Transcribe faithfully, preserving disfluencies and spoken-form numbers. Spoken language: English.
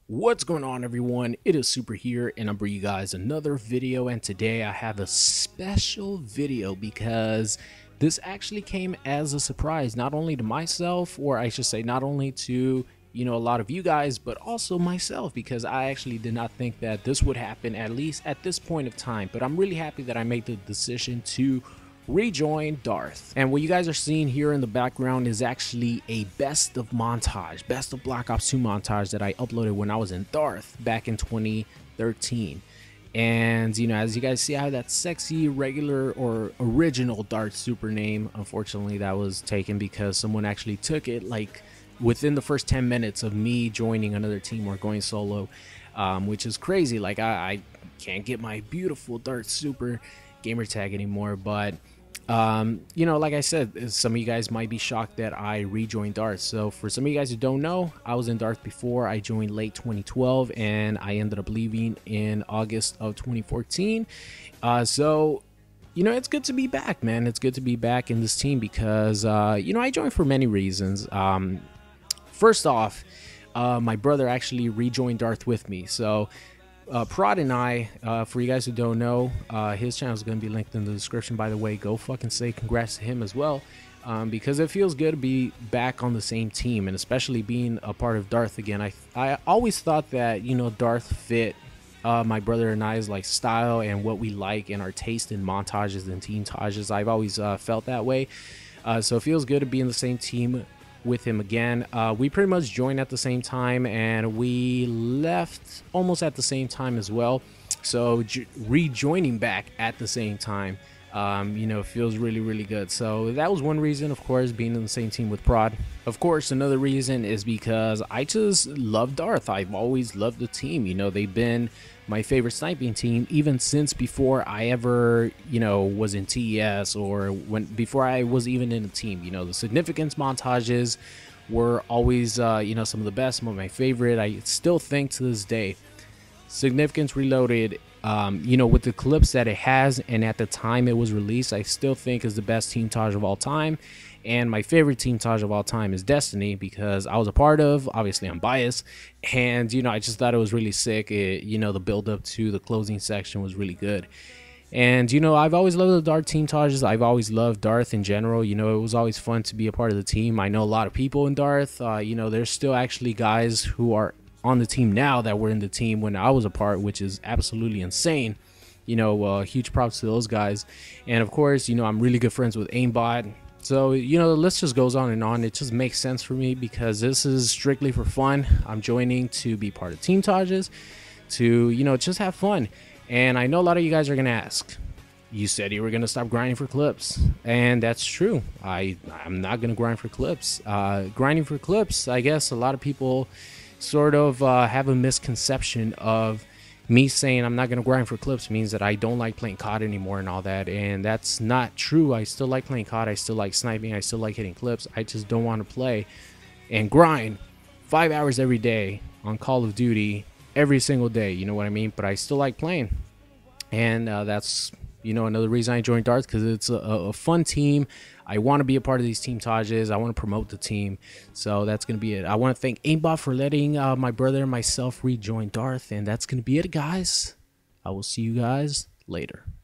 What's going on, everyone? It is Super here, and I'm bringing you guys another video. And today I have a special video because this actually came as a surprise, not only to myself, or I should say not only to you know a lot of you guys, but also myself, because I actually did not think that this would happen, at least at this point of time. But I'm really happy that I made the decision to rejoin Darth. And what you guys are seeing here in the background is actually a best of montage, best of Black Ops two montage that I uploaded when I was in Darth back in twenty thirteen. And you know, as you guys see, I have that sexy regular or original Darth super name. Unfortunately, that was taken because someone actually took it like within the first ten minutes of me joining another team or going solo, um, which is crazy. Like I, I can't get my beautiful Darth super gamer tag anymore. But um you know, like I said, some of you guys might be shocked that I rejoined Darth. So for some of you guys who don't know, I was in Darth before. I joined late twenty twelve and I ended up leaving in August of twenty fourteen. Uh so you know, it's good to be back, man. It's good to be back in this team because uh you know, I joined for many reasons. Um first off, uh my brother actually rejoined Darth with me. So Uh, Prod and I, uh, for you guys who don't know, uh, his channel is going to be linked in the description, by the way. Go fucking say congrats to him as well, um, because it feels good to be back on the same team, and especially being a part of Darth again. I I always thought that, you know, Darth fit uh, my brother and I's like style and what we like and our taste in montages and team tages. I've always uh, felt that way, uh, so it feels good to be in the same team with him again. Uh, we pretty much joined at the same time and we left almost at the same time as well. So rejoining back at the same time, um, you know, feels really, really good. So that was one reason, of course, being in the same team with Prod. Of course, another reason is because I just love Darth. I've always loved the team. You know, they've been my favorite sniping team even since before I ever, you know, was in T E S, or when before I was even in a team. You know, the significance montages were always, uh, you know, some of the best, some of my favorite. I still think to this day, Significance Reloaded, um, you know, with the clips that it has and at the time it was released, I still think is the best team Taj of all time. And my favorite team Taj of all time is Destiny, because I was a part of, obviously I'm biased, and you know, I just thought it was really sick. It, you know, the build up to the closing section was really good. And you know, I've always loved the Darth team Tages. I've always loved Darth in general. You know, it was always fun to be a part of the team. I know a lot of people in Darth. Uh, you know, there's still actually guys who are on the team now that were in the team when I was a part, which is absolutely insane. You know, uh, huge props to those guys. And of course, you know, I'm really good friends with Aimbot. So, you know, the list just goes on and on. It just makes sense for me because this is strictly for fun. I'm joining to be part of Team Tages, to, you know, just have fun. And I know a lot of you guys are going to ask, you said you were going to stop grinding for clips. And that's true. I, I'm not going to grind for clips. Uh, grinding for clips, I guess a lot of people sort of uh, have a misconception of me saying I'm not going to grind for clips means that I don't like playing C O D anymore and all that. And that's not true. I still like playing C O D. I still like sniping. I still like hitting clips. I just don't want to play and grind five hours every day on Call of Duty every single day. You know what I mean? But I still like playing. And uh, that's, you know, another reason I joined Darth, because it's a, a fun team. I want to be a part of these team Tages. I want to promote the team. So that's going to be it. I want to thank Aimbot for letting uh, my brother and myself rejoin Darth. And that's going to be it, guys. I will see you guys later.